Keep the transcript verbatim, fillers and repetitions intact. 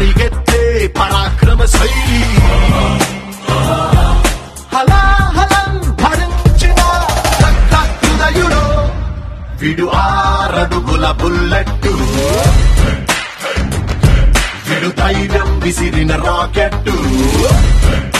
పరిగెత్తే పరాక్రమ శైలి హలాహలం భరించిన హృదయుడు విడు ఆరడుగుల బుల్లెట్టు విడు ధైర్యం విసిరిన రాకెట్టు